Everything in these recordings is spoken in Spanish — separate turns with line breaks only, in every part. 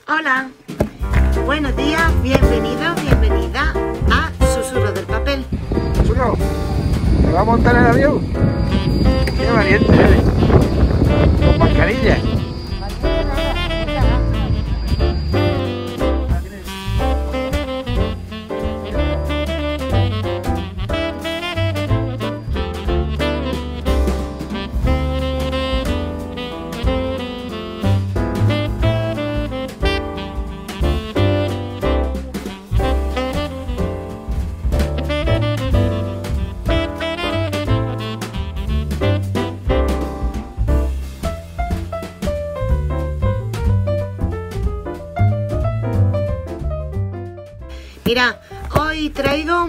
Hola, buenos días, bienvenidos, bienvenida a Susurros del Papel.
Susurro, ¿me va a montar en el avión? Qué valiente eres. Con mascarilla.
Mira, hoy traigo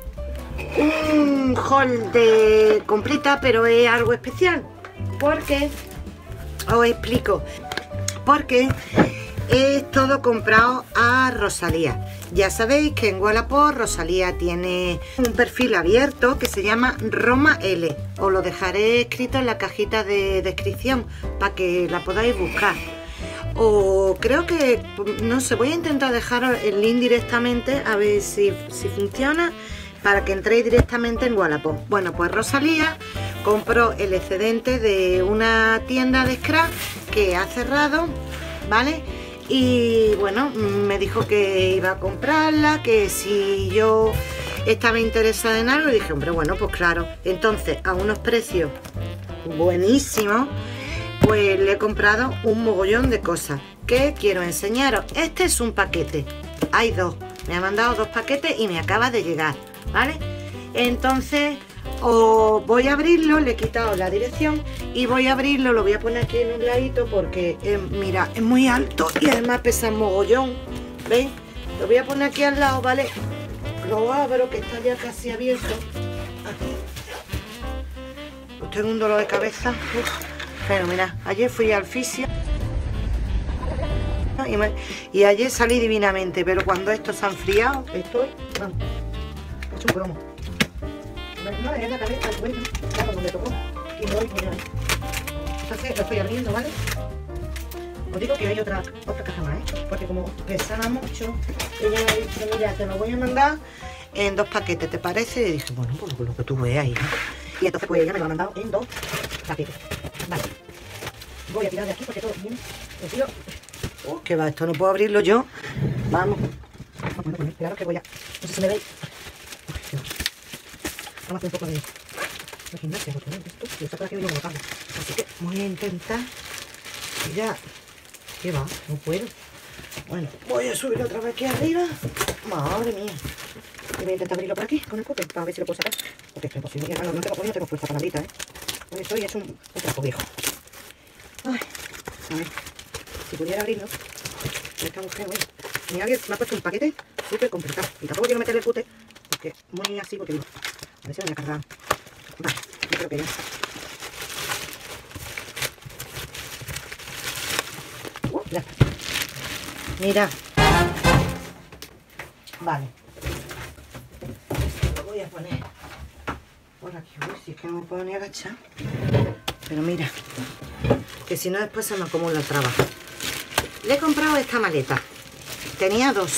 un haul de comprita, pero es algo especial, porque os explico, porque es todo comprado a Rosalía. Ya sabéis que en Wallapop Rosalía tiene un perfil abierto que se llama Roma L. Os lo dejaré escrito en la cajita de descripción para que la podáis buscar. O creo que, no sé, voy a intentar dejaros el link directamente a ver si funciona, para que entréis directamente en Wallapop. Bueno, pues Rosalía compró el excedente de una tienda de scrap que ha cerrado, ¿vale? Y bueno, me dijo que iba a comprarla, que si yo estaba interesada en algo, y dije, hombre, bueno, pues claro. Entonces, a unos precios buenísimos, pues le he comprado un mogollón de cosas que quiero enseñaros. Este es un paquete, hay dos, me ha mandado dos paquetes y me acaba de llegar, ¿vale? Entonces os voy a abrirlo, le he quitado la dirección y voy a abrirlo, lo voy a poner aquí en un ladito porque mira, es muy alto y además pesa un mogollón, ¿veis? Lo voy a poner aquí al lado, ¿vale? Lo abro, que está ya casi abierto. Aquí. Pues tengo un dolor de cabeza. Pero mira, ayer fui al fisio y ayer salí divinamente, pero cuando esto se ha enfriado, estoy hecho un cromo. No, es la cabeza, bueno, claro, donde tocó. Y no, mira. Entonces lo estoy abriendo, ¿vale? Os digo que hay otra caja más, ¿eh? Porque como pesaba mucho, ella me ha dicho, mira, te lo voy a mandar en dos paquetes, ¿te parece? Y dije, bueno, pues lo que tú veas, hija. Y entonces pues ella me lo ha mandado en dos paquetes. Vale. Voy a tirar de aquí porque todo viene. Que va, esto no puedo abrirlo yo. Vamos. Bueno, pues claro que voy a. No sé si me veis. Vamos a hacer un poco de gimnasia porque esto yo saco aquí y yo me lo cargo. Así que voy a intentar tirar. ¿Qué va? No puedo. Bueno, voy a subir otra vez aquí arriba. Madre mía. Y voy a intentar abrirlo por aquí con el cúter para ver si lo puedo sacar. Porque es imposible. Mira, no tengo fuerza para ahorita, ¿eh? Hoy estoy hecho un trapo viejo. Ay, a ver, si pudiera abrirlo. Esta mujer, bueno, mi alguien me ha puesto un paquete súper complicado. Y tampoco quiero meterle el cúter, porque muy así, porque digo, a ver si lo voy a cargar. Vale, yo creo que ya. Ya está. Mira. Vale. Lo voy a poner por aquí. Uy, si es que no me puedo ni agachar. Pero mira, que si no después se me acumula el trabajo. Le he comprado esta maleta. Tenía dos.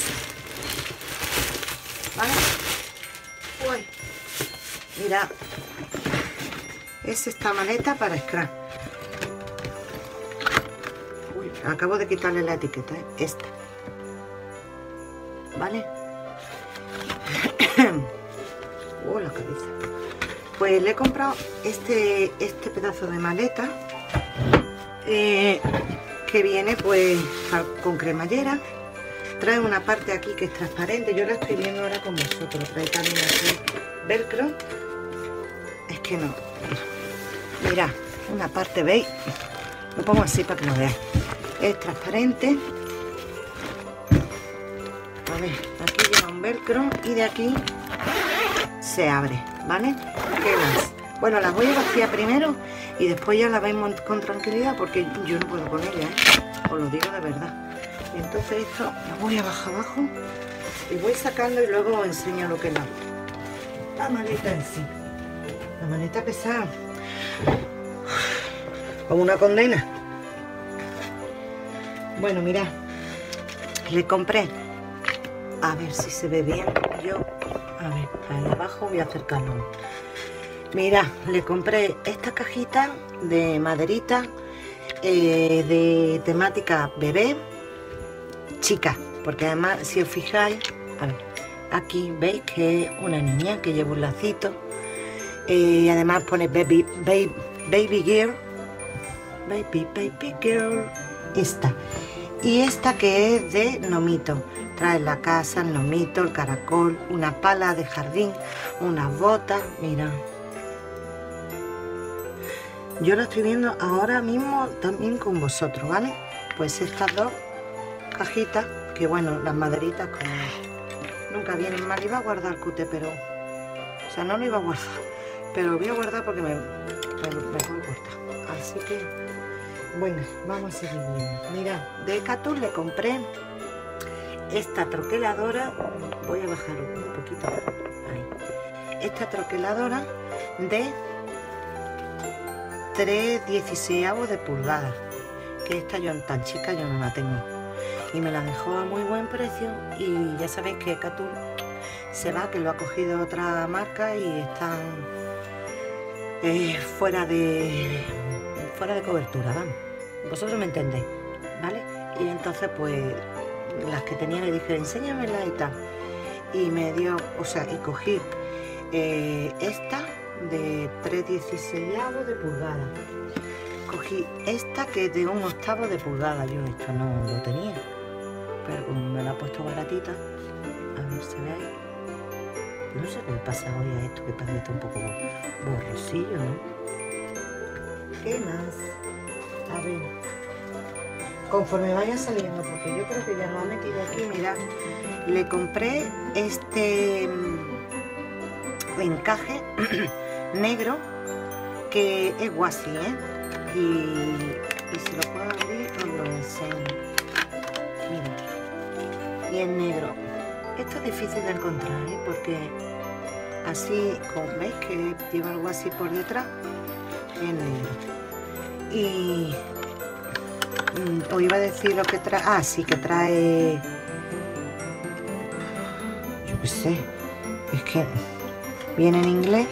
¿Vale? Uy. Mira. Es esta maleta para scrap. Uy, acabo de quitarle la etiqueta, ¿eh? Esta. ¿Vale? La cabeza. Pues le he comprado este pedazo de maleta que viene pues con cremallera. Trae una parte aquí que es transparente, yo la estoy viendo ahora con vosotros. Trae también aquí velcro. Es que no. Mirad, una parte, ¿veis? Lo pongo así para que lo veáis. Es transparente. A ver, aquí lleva un velcro y de aquí se abre, ¿vale? ¿Qué más? Bueno, las voy a vaciar primero y después ya las vemos con tranquilidad porque yo no puedo con ella, ¿eh? Os lo digo de verdad. Y entonces esto lo voy a bajar abajo y voy sacando y luego os enseño lo que es la maleta en sí. La maleta pesada como una condena. Bueno, mirad, Le compré, a ver si se ve bien, yo, a ver, ahí abajo voy a acercarlo. Mira, le compré esta cajita de maderita de temática bebé, chica, porque además si os fijáis, a ver, aquí veis que es una niña que lleva un lacito, además pone baby girl, baby girl, esta. Y esta que es de gnomito, trae la casa, el gnomito, el caracol, una pala de jardín, unas botas, mira. Yo lo estoy viendo ahora mismo también con vosotros, ¿vale? Pues estas dos cajitas, que bueno, las maderitas como nunca vienen mal, iba a guardar el cute, pero... O sea, no lo iba a guardar, pero lo voy a guardar porque me puedo cortar. Así que, bueno, vamos a seguir viendo. Mira, de Decathlon le compré esta troqueladora, voy a bajar un poquito, ahí. Esta troqueladora de 3/16 de pulgada, que esta yo tan chica yo no la tengo, y me la dejó a muy buen precio. Y ya sabéis que Decathlon se va, que lo ha cogido otra marca y están fuera de cobertura, vamos, vosotros me entendéis, ¿vale? Y entonces pues las que tenía le dije enséñamela y tal, y me dio, o sea, y cogí esta de 3/16 de pulgada, cogí esta que es de 1/8 de pulgada. Yo esto no lo tenía, pero como me la ha puesto baratita, a ver si veis, no sé qué le pasa hoy a esto, que parece que está un poco borrosillo, ¿no? ¿Qué más? A ver, conforme vaya saliendo, porque yo creo que ya lo ha metido aquí. Mirad, le compré este encaje negro que es guasi, y si lo puedo abrir os lo enseño. Mira, y es negro. Esto es difícil de encontrar, porque así, como veis que lleva algo así por detrás, es negro. Y os iba a decir lo que trae. Ah, sí, que trae, yo qué sé, es que viene en inglés.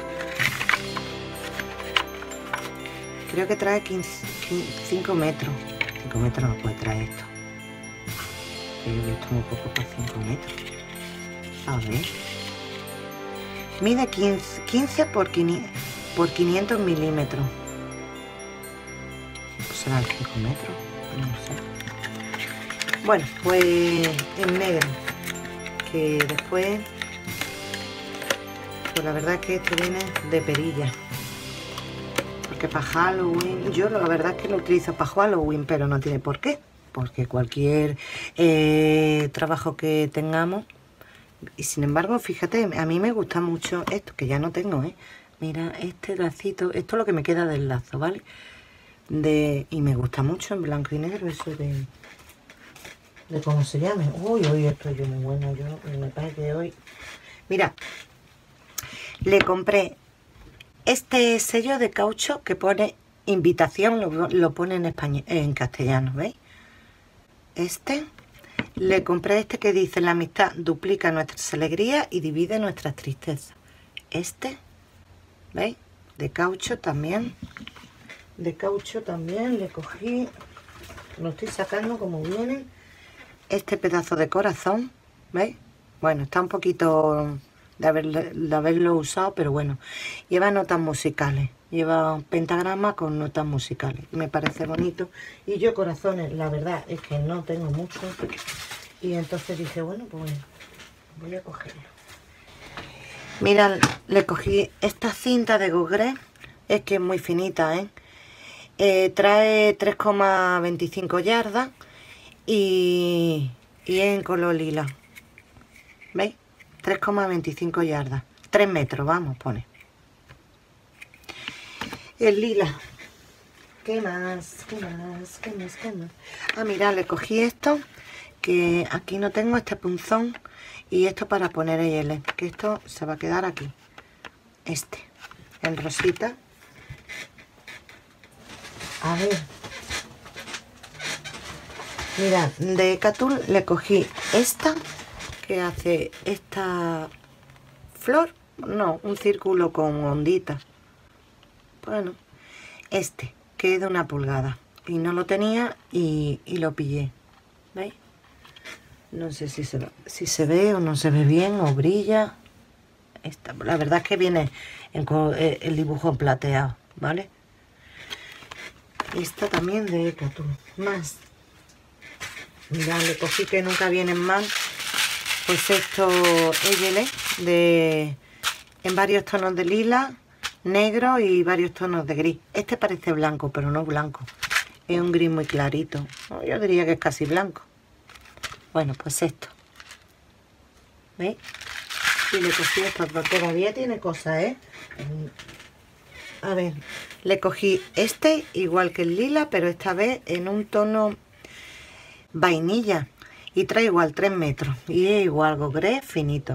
Creo que trae 5 metros. 5 metros no puede traer esto. Yo he visto muy poco para 5 metros. A ver. Mide 15 por 500 milímetros. ¿Será el 5 metros? No sé. Bueno, pues en negro. Que después... Pues la verdad es que esto viene de perilla. Porque para Halloween... Yo la verdad es que lo utilizo para Halloween, pero no tiene por qué. Porque cualquier trabajo que tengamos... Y sin embargo, fíjate, a mí me gusta mucho esto, que ya no tengo, Mira, este lacito, esto es lo que me queda del lazo, ¿vale? Y me gusta mucho en blanco y negro, eso de cómo se llame. Uy, hoy estoy yo muy buena, yo me parece que hoy... Mira, le compré este sello de caucho que pone invitación, lo pone en español, en castellano, ¿veis? Le compré este que dice: la amistad duplica nuestras alegrías y divide nuestras tristezas. ¿Veis? De caucho también. De caucho también le cogí, lo estoy sacando como viene, este pedazo de corazón, ¿veis? Bueno, está un poquito de haberlo usado, pero bueno, lleva notas musicales, lleva un pentagrama con notas musicales, me parece bonito. Y yo corazones, la verdad es que no tengo mucho, y entonces dije, bueno, pues voy a cogerlo. Mirad, le cogí esta cinta de Gogre, es que es muy finita, trae 3,25 yardas y es en color lila. ¿Veis? 3,25 yardas. 3 metros, vamos, pone. El lila. ¿Qué más? ¿Qué más? ¿Qué más? ¿Qué más? Ah, mirad, le cogí esto, que aquí no tengo este punzón, y esto para poner el que esto se va a quedar aquí. En rosita. A ver. Mirad, de Catul le cogí esta, que hace esta flor, no, un círculo con ondita. Bueno, este, que es de 1 pulgada. Y no lo tenía y lo pillé. ¿Veis? No sé si se ve o no se ve bien o brilla. Esta, la verdad es que viene el dibujo en plateado, ¿vale? Esta también de Catul. Más. Mirad, le cogí que nunca vienen mal. Pues esto Eyele en varios tonos de lila, negro y varios tonos de gris. Este parece blanco, pero no blanco. Es un gris muy clarito. Yo diría que es casi blanco. Bueno, pues esto. ¿Veis? Y le cogí esto. Todavía tiene cosas, ¿eh? A ver, le cogí este igual que el lila, pero esta vez en un tono vainilla. Y trae igual 3 metros. Y es igual gogré finito.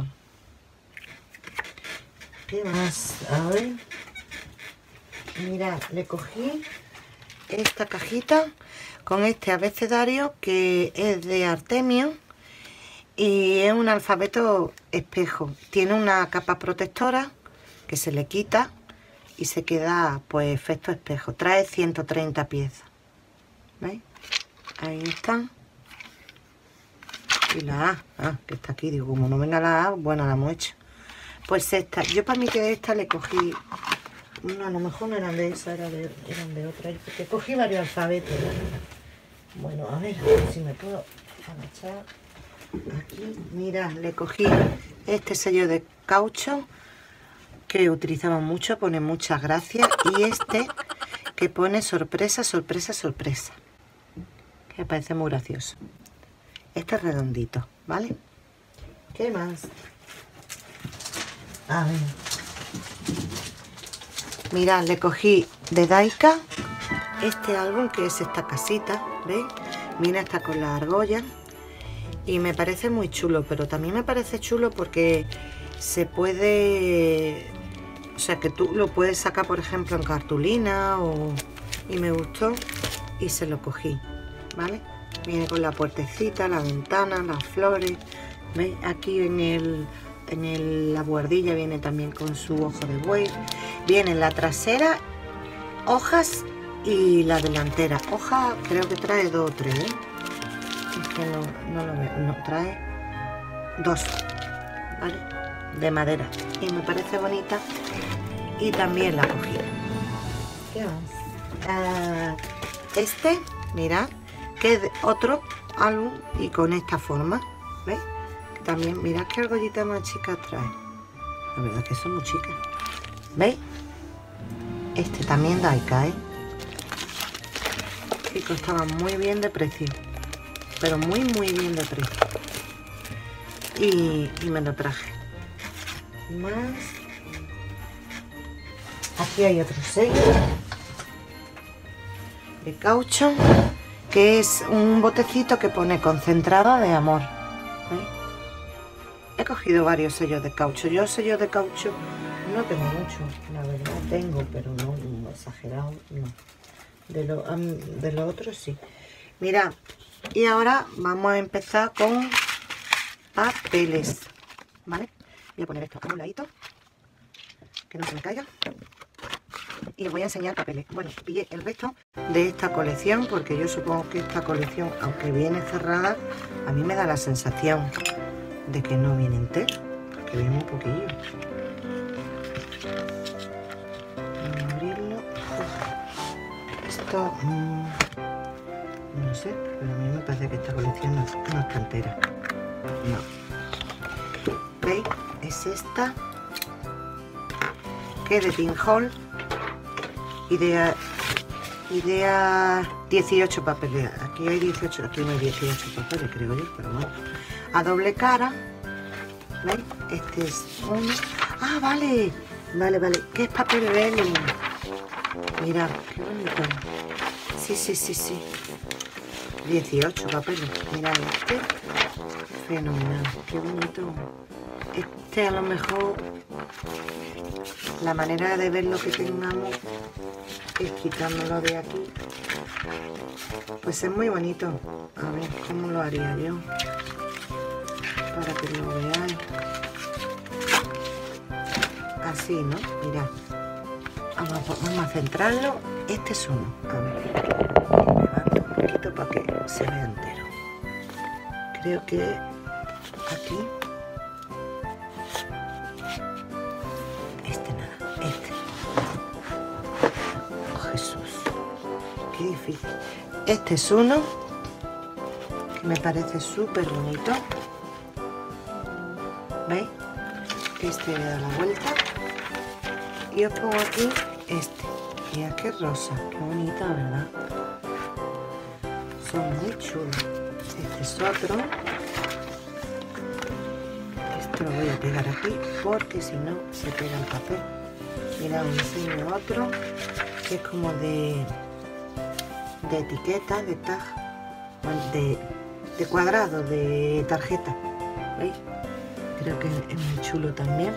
¿Qué más? A ver. Mirad, le cogí esta cajita con este abecedario que es de Artemio y es un alfabeto espejo. Tiene una capa protectora que se le quita y se queda pues efecto espejo. Trae 130 piezas. ¿Veis? Ahí están. Y la A, que está aquí, digo, como no venga la A, bueno, la hemos hecho. Pues esta, yo para mí que de esta le cogí, no, a lo mejor no eran de esa, eran de otra, porque cogí varios alfabetos, ¿no? Bueno, a ver si me puedo agachar aquí. Mira, le cogí este sello de caucho que utilizaba mucho, pone muchas gracias, y este que pone sorpresa, sorpresa, sorpresa, que me parece muy gracioso. Este es redondito, ¿vale? ¿Qué más? A ver. Mirad, le cogí de Daika este álbum que es esta casita, ¿veis? Mira, está con la argolla y me parece muy chulo, pero también me parece chulo porque se puede, o sea, que tú lo puedes sacar, por ejemplo, en cartulina y me gustó y se lo cogí, ¿vale? Viene con la puertecita, la ventana, las flores. ¿Veis? Aquí en la buhardilla viene también con su ojo de buey. Viene en la trasera, hojas y la delantera. Hojas creo que trae 2 o 3, ¿eh? Es que no lo veo. No, trae 2, ¿vale? De madera. Y me parece bonita. Y también la cogí. ¿Qué más? Este, mirad, que es de otro álbum y con esta forma, ¿veis? También mirad qué argollita más chica trae. La verdad es que son muy chicas, ¿veis? Este también Daika, ¿eh? Y costaba muy bien de precio, pero muy bien de precio, y me lo traje. Más, aquí hay otro sello de caucho, que es un botecito que pone concentrada de amor. ¿Veis? He cogido varios sellos de caucho. Yo sellos de caucho no tengo mucho, la verdad tengo, pero no exagerado, no. De lo otro sí. Mirad, y ahora vamos a empezar con papeles, ¿vale? Voy a poner esto a un ladito, que no se me caiga. Y os voy a enseñar papeles. Bueno, pillé el resto de esta colección porque yo supongo que esta colección, aunque viene cerrada, a mí me da la sensación de que no viene entero, que viene un poquillo. Voy a abrirlo. Esto no sé, pero a mí me parece que esta colección no está entera. No. ¿Veis? Es esta, que es de Pinhole. Idea 18 papeles. Aquí hay 18, aquí no hay 18 papeles, creo yo, pero bueno. A doble cara. ¿Veis? Este es uno. Ah, vale. Vale. ¿Qué es papel vellum? Mirad, qué bonito. Sí. 18 papeles. Mirad este. Fenomenal. Qué bonito. Este a lo mejor la manera de ver lo que tengamos es quitándolo de aquí. Pues es muy bonito. A ver cómo lo haría yo para que lo veáis. Así, ¿no? Mirad. Vamos a centrarlo. Este es uno. A ver. Levanto un poquito para que se vea entero. Creo que aquí. Este nada. Este. Oh, Jesús. Qué difícil. Este es uno que me parece súper bonito. ¿Veis? Este le da la vuelta. Y os pongo aquí este. Mirad qué rosa, qué bonita, ¿verdad? Son muy chulos. Este es otro. Este lo voy a pegar aquí porque si no se pega el papel. Mirad, os enseño otro que es como de etiqueta, de tag, de cuadrado, de tarjeta. ¿Veis? Creo que es muy chulo también.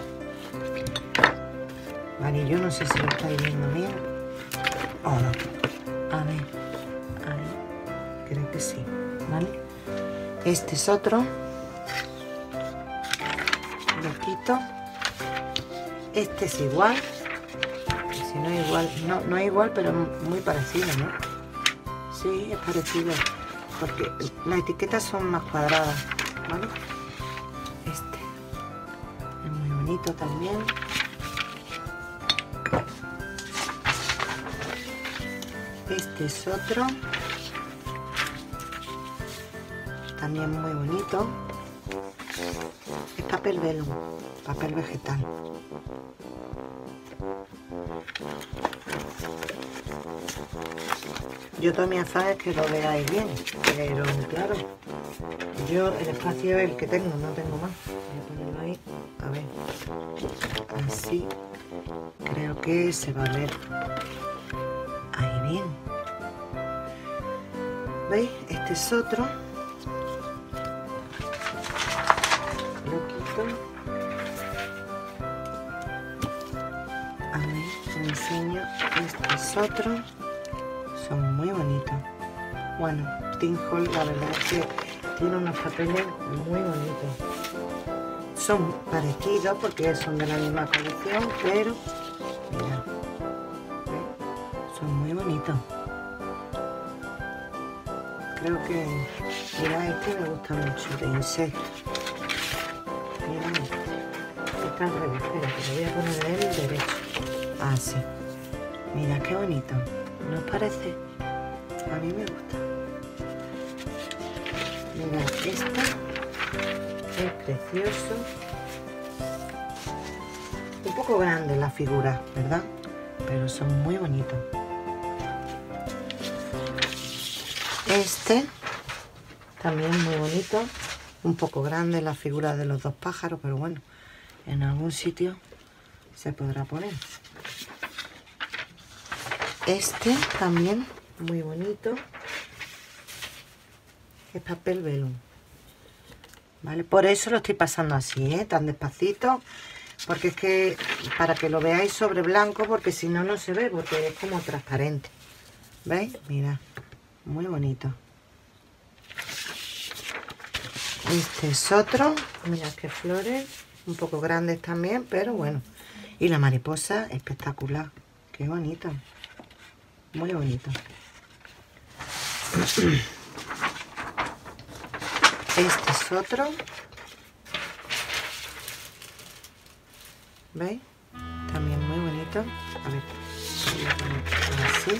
Vale, yo no sé si lo estáis viendo bien o no. A ver, ahí, creo que sí, ¿vale? Este es otro. Lo quito. Este es igual. Si no es igual, no es igual, pero muy parecido, ¿no? Sí, es parecido, porque las etiquetas son más cuadradas, ¿vale? Este es muy bonito también. Este es otro, también muy bonito. Es papel velo, papel vegetal. Yo todo mi afán es que lo veáis bien, pero claro, yo el espacio es el que tengo, no tengo más. Voy a ponerlo ahí, a ver, así, creo que se va a ver ahí bien. ¿Veis? Este es otro. Lo quito. A ver, os enseño. Este es otro. Son muy bonitos. Bueno, Tinhol, la verdad es que tiene unos papeles muy bonitos. Son parecidos porque son de la misma colección, pero mirad, son muy bonitos. Creo que, mira, este me gusta mucho, de insecto. Mira, está al revés, espera, que lo voy a poner en el derecho. Así. Mira qué bonito. ¿No os parece? A mí me gusta. Mira, este es precioso. Un poco grande la figura, ¿verdad? Pero son muy bonitos. Este también muy bonito. Un poco grande la figura de los dos pájaros, pero bueno, en algún sitio se podrá poner. Este también muy bonito. Es papel velum. ¿Vale? Por eso lo estoy pasando así, tan despacito. Porque es que, para que lo veáis sobre blanco, porque si no, no se ve, porque es como transparente. ¿Veis? Mirad, muy bonito. Este es otro. Mirad qué flores. Un poco grandes también, pero bueno. Y la mariposa, espectacular. Qué bonito. Muy bonito. Este es otro. ¿Veis? También muy bonito. A ver, voy a poner así.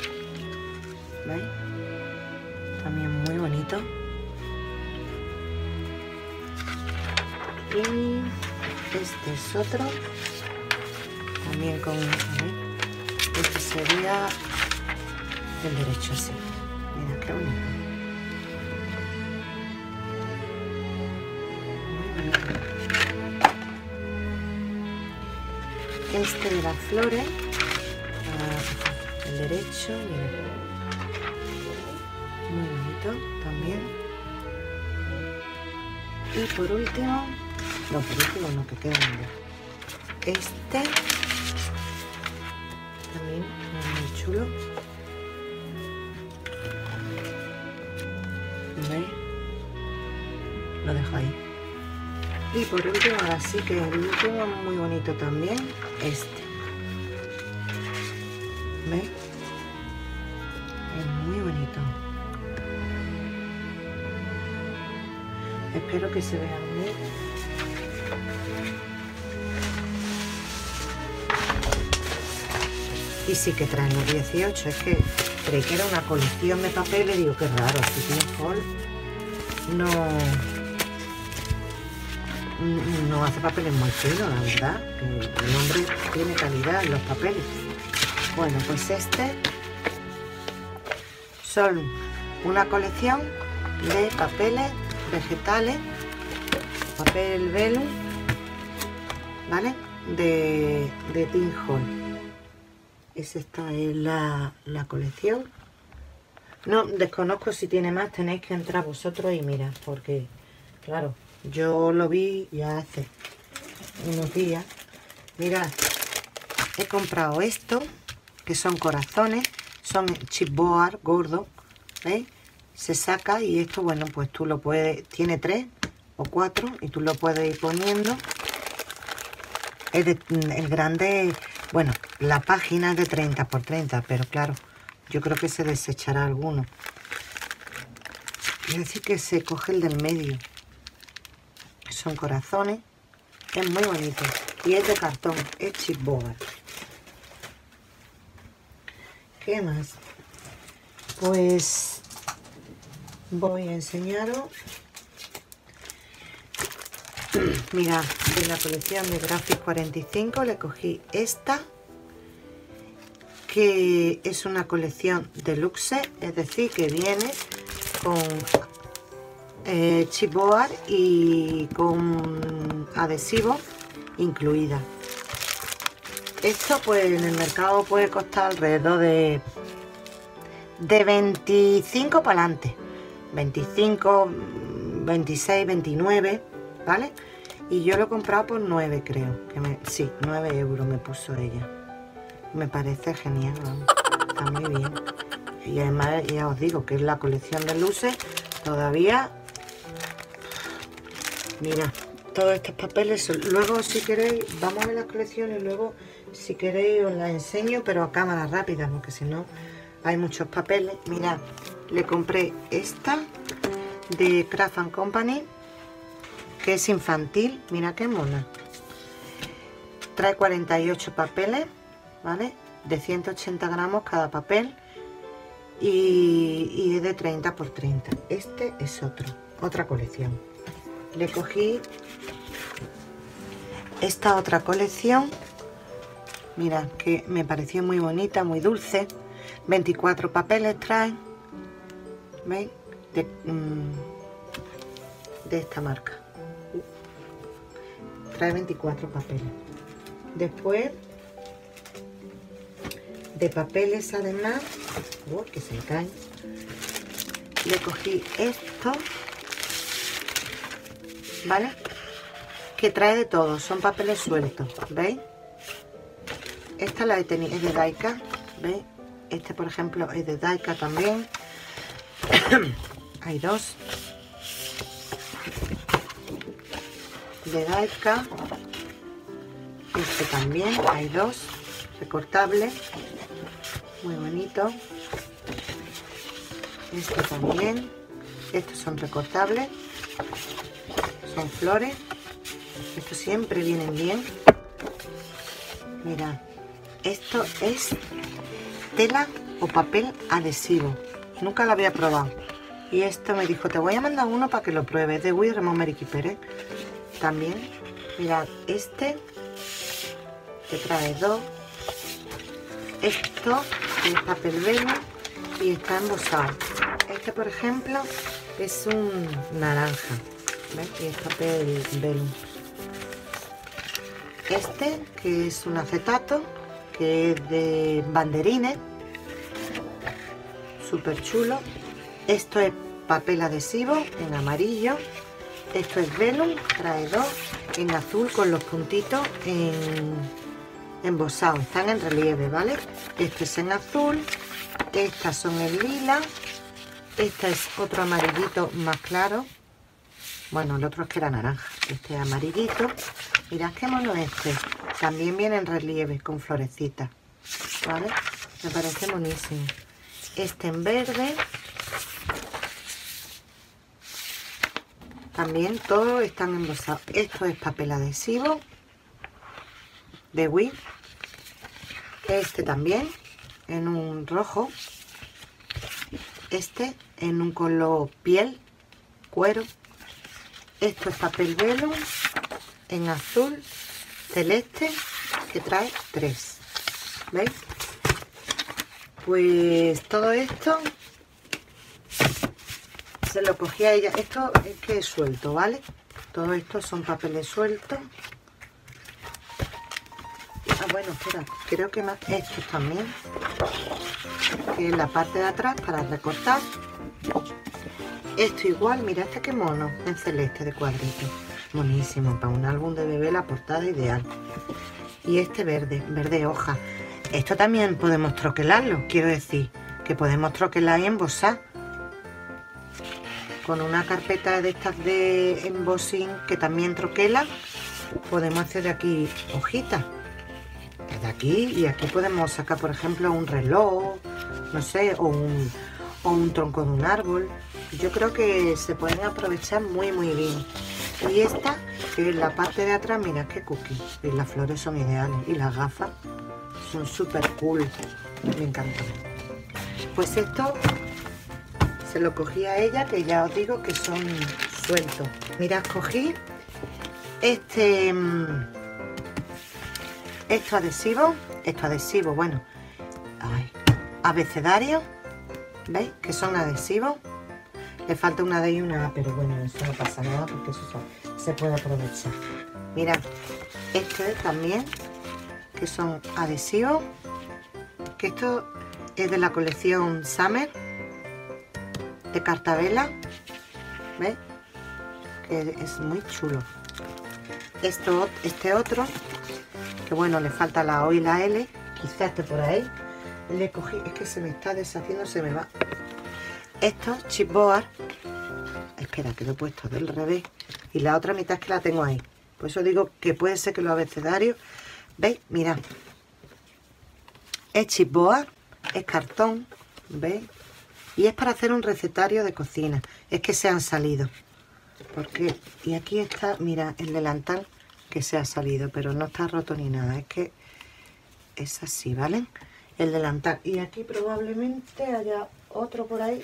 ¿Veis? También muy bonito. Y este es otro. También con... Este sería el derecho, así. Mira, qué bonito. Muy bonito. Este de las flores, el derecho, mira, muy bonito también. Y por último, No, por último no, que quedan ya. Este también es muy chulo. ¿Veis? Lo dejo ahí. Y por último, ahora sí que el último es muy bonito también. Este. ¿Veis? Es muy bonito. Espero que se vean bien. Y sí que traen los 18. Es que creí que era una colección de papeles. Digo, qué raro. Si Tinhol no hace papeles muy finos, la verdad. Que el hombre tiene calidad en los papeles. Bueno, pues este son una colección de papeles vegetales, papel vellum, ¿vale? De Tinhol. Esta es la colección. No, desconozco si tiene más, tenéis que entrar vosotros y mirar, porque, claro, yo lo vi ya hace unos días. Mirad, he comprado esto, que son corazones, son chipboard gordo, ¿veis? Se saca y esto, bueno, pues tú lo puedes, tiene 3 o 4 y tú lo puedes ir poniendo. El grande, bueno, la página es de 30 por 30, pero claro, yo creo que se desechará alguno. Quiere decir que se coge el del medio. Son corazones, es muy bonito y es de cartón, es chipboard. ¿Qué más? Pues voy a enseñaros. Mirad, de la colección de Graphic 45 le cogí esta, que es una colección deluxe, es decir, que viene con chipboard y con adhesivo incluida. Esto pues en el mercado puede costar alrededor de 25 para adelante, 25, 26, 29, ¿vale? Y yo lo he comprado por 9, creo, sí, 9 euros me puso ella. Me parece genial, vamos. Está muy bien. Y además ya os digo que es la colección de luces todavía. Mira, todos estos papeles son... Luego si queréis, vamos a ver las colecciones, luego si queréis os las enseño, pero a cámara rápida, porque si no hay muchos papeles. Mirad, le compré esta de Craft & Company, que es infantil. Mira qué mona. Trae 48 papeles, ¿vale? De 180 gramos cada papel y es de 30 por 30. Este es otra colección. Le cogí esta otra colección. Mira, que me pareció muy bonita, muy dulce. 24 papeles trae. ¿Veis? De esta marca. Trae 24 papeles. Después de papeles, además, que se me caen, le cogí esto, ¿vale? Que trae de todo, son papeles sueltos, ¿veis? Esta la he tenido, es de Daika, ¿veis? Este, por ejemplo, es de Daika también. Hay dos de Daika. Este también, hay dos recortables, muy bonito. Este también, estos son recortables, son flores. Estos siempre vienen bien. Mirad, esto es tela o papel adhesivo, nunca lo había probado. Y esto me dijo, te voy a mandar uno para que lo pruebes, de Wii Ramón Meriqui Pérez. También, mirad, este que trae dos. Esto es papel vellum y está embosado. Este, por ejemplo, es un naranja, ¿ves? Y es papel vellum. Este, que es un acetato, que es de banderines, súper chulo. Esto es papel adhesivo en amarillo Esto es velum, trae dos, en azul con los puntitos embosados, están en relieve, ¿vale? Este es en azul, estas son en lila, este es otro amarillito más claro. Bueno, el otro es que era naranja, este es amarillito. Mirad qué mono este, también viene en relieve con florecitas, ¿vale? Me parece monísimo. Este en verde. También todos están embosados. Esto es papel adhesivo de WIP. Este también en un rojo. Este en un color piel, cuero. Esto es papel velum en azul celeste, que trae 3. ¿Veis? Pues todo esto se lo cogí a ella. Esto es que es suelto, ¿vale? Todo esto son papeles sueltos. Ah, bueno, espera, creo que más estos también, que es la parte de atrás para recortar. Esto igual, mira este que mono, en celeste de cuadritos. Buenísimo, para un álbum de bebé la portada ideal. Y este verde, verde hoja. Esto también podemos troquelarlo, quiero decir, que podemos troquelar y embosar. Con una carpeta de estas de embossing que también troquela, podemos hacer de aquí hojitas. De aquí y aquí podemos sacar, por ejemplo, un reloj, no sé, o un tronco de un árbol. Yo creo que se pueden aprovechar muy bien. Y esta, que es la parte de atrás, mirad qué cookie. Y las flores son ideales. Y las gafas son súper cool. Me encantan. Pues esto se lo cogí a ella, que ya os digo que son sueltos. Mirad, cogí esto adhesivo, bueno, abecedario, ¿veis? Que son adhesivos. Le falta una D y una A, pero bueno, eso no pasa nada porque eso se puede aprovechar. Mirad, este también, que son adhesivos, que esto es de la colección Summer, de Cartabela, ¿veis? Que es muy chulo. Este otro, que bueno, le falta la O y la L, quizás esté por ahí. Le cogí, es que se me está deshaciendo, se me va. Esto, chipboard, espera que lo he puesto del revés, y la otra mitad es que la tengo ahí. Por eso digo que puede ser que los abecedarios, ¿veis? Mirad, es chipboard, es cartón, ¿veis? Y es para hacer un recetario de cocina. Es que se han salido. Porque, y aquí está, mira, el delantal que se ha salido, pero no está roto ni nada. Es que es así, ¿vale? El delantal. Y aquí probablemente haya otro por ahí.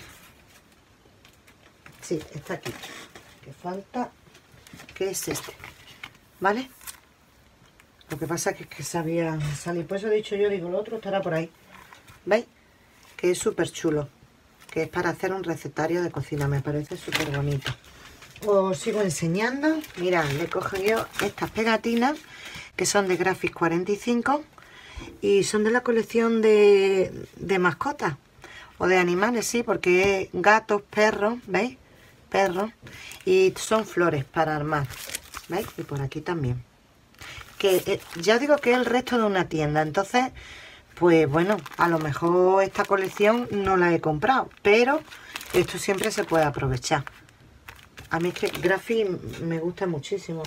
Sí, está aquí. Que falta, que es este, ¿vale? Lo que pasa es que se había salido. Por eso he dicho yo, digo, el otro estará por ahí. ¿Veis? Que es súper chulo. Que es para hacer un recetario de cocina. Me parece súper bonito. Os sigo enseñando. Mirad, le cojo yo estas pegatinas que son de Graphics 45 y son de la colección de mascotas o de animales, sí, porque es gatos, perros, ¿veis? Perros, y son flores para armar, ¿veis? Y por aquí también. Que ya digo que es el resto de una tienda, entonces, pues bueno, a lo mejor esta colección no la he comprado, pero esto siempre se puede aprovechar. A mí es que Graphics me gusta muchísimo.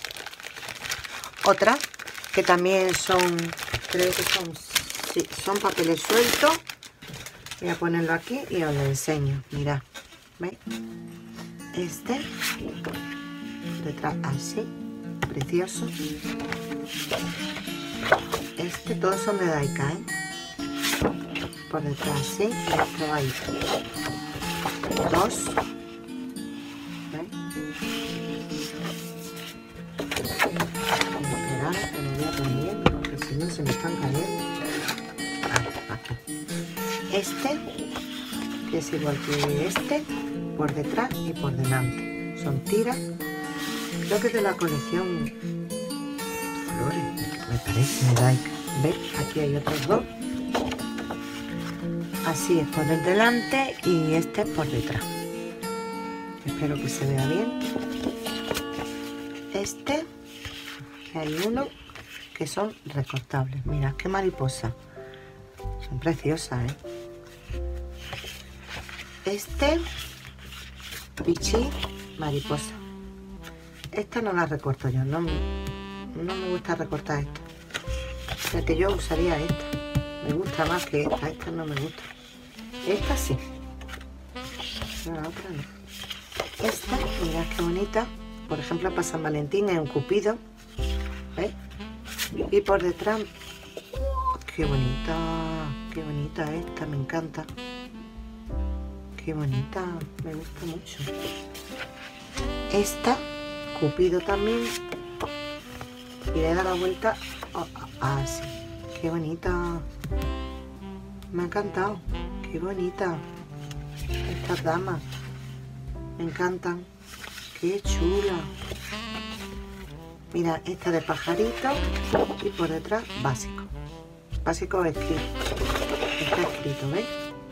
Otra que también son, creo que son, sí, son papeles sueltos. Voy a ponerlo aquí y os lo enseño. Mirad, ¿veis? Este, detrás así, precioso. Este, todos son de Daika, ¿eh? Por detrás así, y esto hay dos. Se me están cayendo. Aquí. Este, que es igual que este, por detrás y por delante. Son tiras. Creo que es de la colección Flores, me parece, de Daika. ¿Veis? Aquí hay otros dos. Así es por el delante y este por detrás. Espero que se vea bien. Este, y hay uno que son recortables. Mirad qué mariposa. Son preciosas, ¿eh? Este, pichí, mariposa. Esta no la recorto yo, no me gusta recortar esta. O sea que yo usaría esta. Me gusta más que esta no me gusta. Esta sí. Pero la otra no. Esta, mirad qué bonita. Por ejemplo, para San Valentín es un cupido. ¿Veis? Y por detrás, qué bonita esta, me encanta. Qué bonita, me gusta mucho. Esta, cupido también. Y le da la vuelta así. Qué bonita. Me ha encantado. Qué bonita. Estas damas me encantan. Qué chula. Mira, esta de pajarito y por detrás básico. Básico escrito. Está escrito, ¿veis?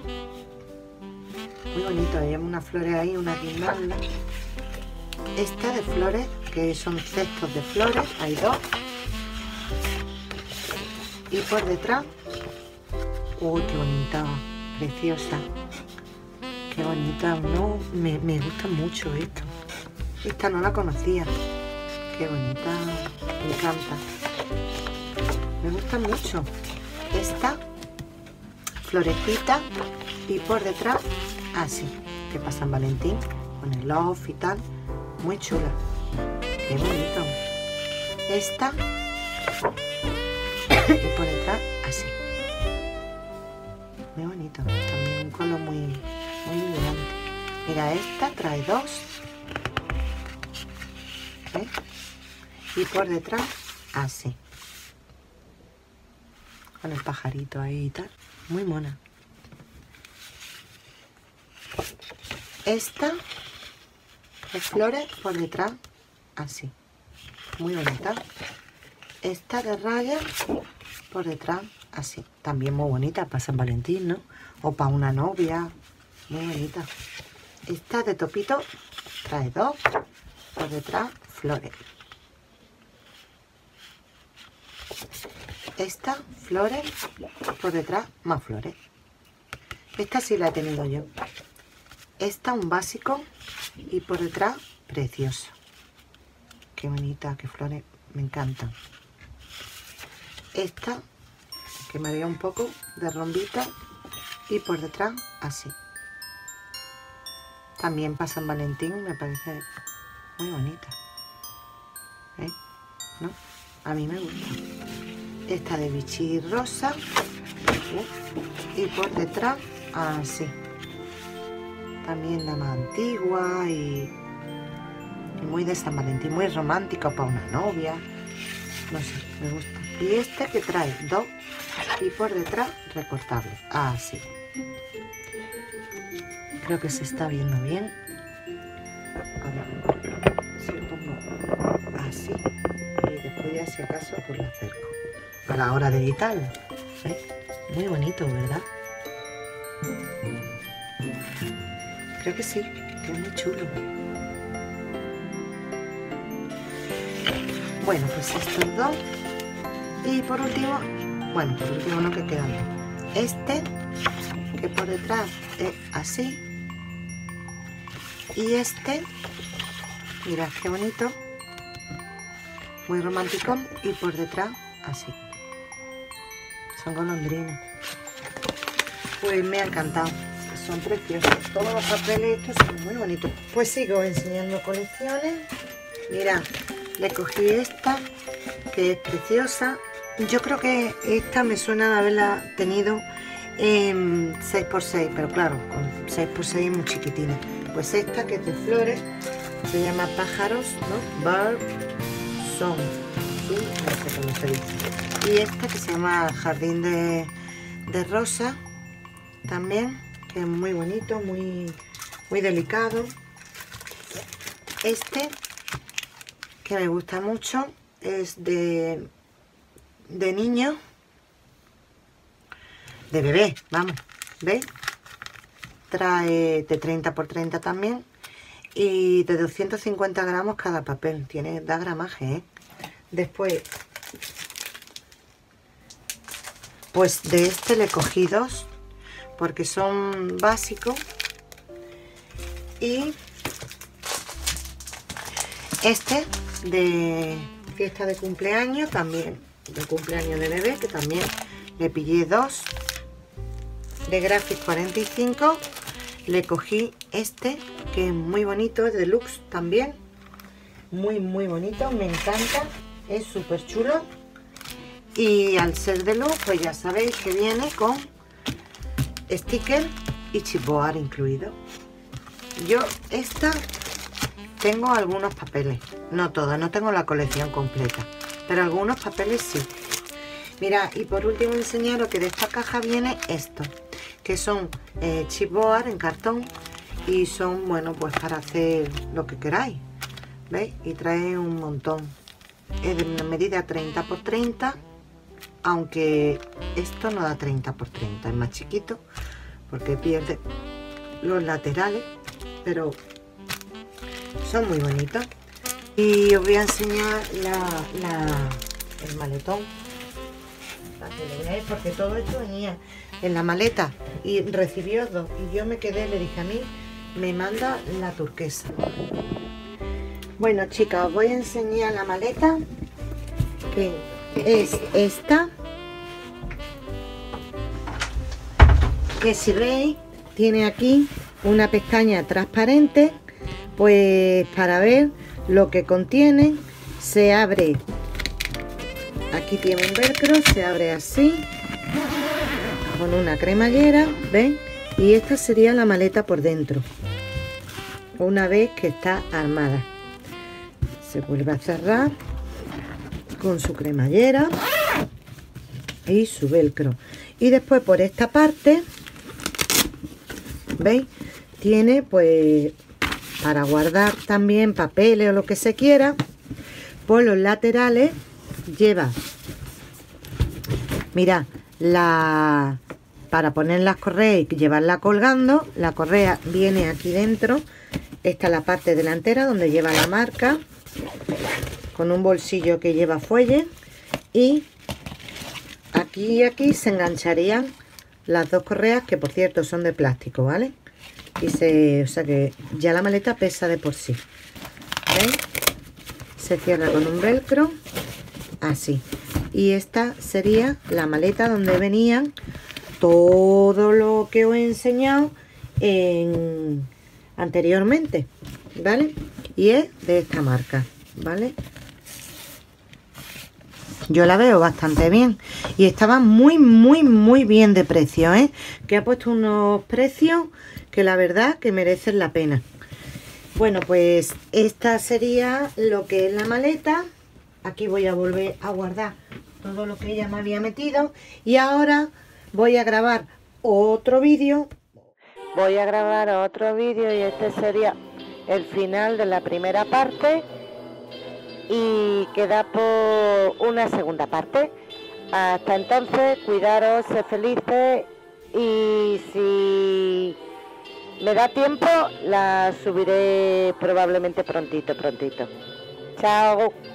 Muy bonito. Lleva unas flores ahí, una guirnalda. Esta de flores, que son cestos de flores. Hay dos. Y por detrás, uy, qué bonita, preciosa. Qué bonita, no, me gusta mucho esto. Esta no la conocía. Qué bonita, me encanta. Me gusta mucho. Esta, florecita y por detrás, así, que para San Valentín, con el love y tal. Muy chula. Qué bonito. Esta, y por detrás, así. Muy bonito. También un color muy elegante. Mira, esta trae dos. ¿Ves? Y por detrás, así. Con el pajarito ahí y tal. Muy mona. Esta, de flores por detrás, así. Muy bonita. Esta de rayas por detrás, así. También muy bonita para San Valentín, ¿no? O para una novia. Muy bonita. Esta de topito trae dos. Por detrás, flores. Esta, flores. Por detrás, más flores. Esta sí la he tenido yo. Esta, un básico. Y por detrás, precioso. Qué bonita, qué flores. Me encantan. Esta, que me haría un poco de rombita. Y por detrás, así. También para San Valentín me parece muy bonita. ¿Eh? ¿No? A mí me gusta. Esta de bichí rosa. Y por detrás, así. También la más antigua y muy de San Valentín, muy romántica para una novia. No sé, me gusta. Y este que trae dos y por detrás recortable. Así. Creo que se está viendo bien. A ver, si lo pongo así. Y después ya si acaso pues lo acerco. A la hora de editarlo. ¿Veis? Muy bonito, ¿verdad? Creo que sí, que es muy chulo. Bueno, pues estos dos. Y por último, bueno, por último no, que quedan dos. Este, que por detrás es así. Y este, mirad qué bonito. Muy romántico. Y por detrás, así. Son golondrinas. Pues me ha encantado. Son preciosos. Todos los papeles estos son muy bonitos. Pues sigo enseñando colecciones. Mirad, le cogí esta, que es preciosa. Yo creo que esta me suena de haberla tenido en 6×6, pero claro, con 6×6 es muy chiquitina. Pues esta, que es de flores, se llama pájaros, ¿no? Bird Song. ¿Sí? No sé cómo se dice. Y esta que se llama jardín de rosa, también, que es muy bonito, muy delicado. Este, que me gusta mucho, es de niño, de bebé, vamos, ¿veis? Trae de 30×30 también. y de 250 gramos cada papel. Da gramaje, ¿eh? Después, pues de este le cogí 2 porque son básicos. Y este de fiesta de cumpleaños, también de cumpleaños de bebé, que también le pillé 2. De Graphic 45 le cogí este, que es muy bonito, es deluxe también, muy bonito, me encanta, es súper chulo. Y al ser deluxe, pues ya sabéis que viene con sticker y chipboard incluido. Yo esta tengo algunos papeles, no todos, no tengo la colección completa, pero algunos papeles sí. Mira, y por último enseñaros que de esta caja viene esto, que son chipboard en cartón y son, bueno, pues para hacer lo que queráis, ¿veis? Y trae un montón. Es de una medida 30 x 30, aunque esto no da 30 x 30, es más chiquito porque pierde los laterales, pero son muy bonitos. Y os voy a enseñar el maletón para que lo veáis, porque todo esto venía en la maleta y recibió 2 y yo me quedé, le dije a mí, me manda la turquesa. Bueno, chicas, os voy a enseñar la maleta, que es esta, que si veis tiene aquí una pestaña transparente, pues para ver lo que contiene. Se abre, aquí tiene un velcro, se abre así con una cremallera, ¿ven? Y esta sería la maleta por dentro una vez que está armada. Se vuelve a cerrar con su cremallera y su velcro. Y después por esta parte, ¿veis? Tiene pues para guardar también papeles o lo que se quiera. Por los laterales lleva, mira, para poner las correas y llevarla colgando. La correa viene aquí dentro. Esta es la parte delantera donde lleva la marca, con un bolsillo que lleva fuelle, y aquí se engancharían las 2 correas, que por cierto son de plástico, ¿vale? O sea que ya la maleta pesa de por sí. ¿Veis? Se cierra con un velcro así. Y esta sería la maleta donde venían todo lo que os he enseñado anteriormente, ¿vale? Y es de esta marca, ¿vale? Yo la veo bastante bien y estaba muy bien de precio, ¿eh? Que ha puesto unos precios que la verdad que merecen la pena. Bueno, pues esta sería lo que es la maleta. Aquí voy a volver a guardar todo lo que ella me había metido y ahora voy a grabar otro vídeo. Y este sería el final de la primera parte y queda por una segunda parte. Hasta entonces, cuidaros, sed felices, y si me da tiempo la subiré probablemente prontito. Chao.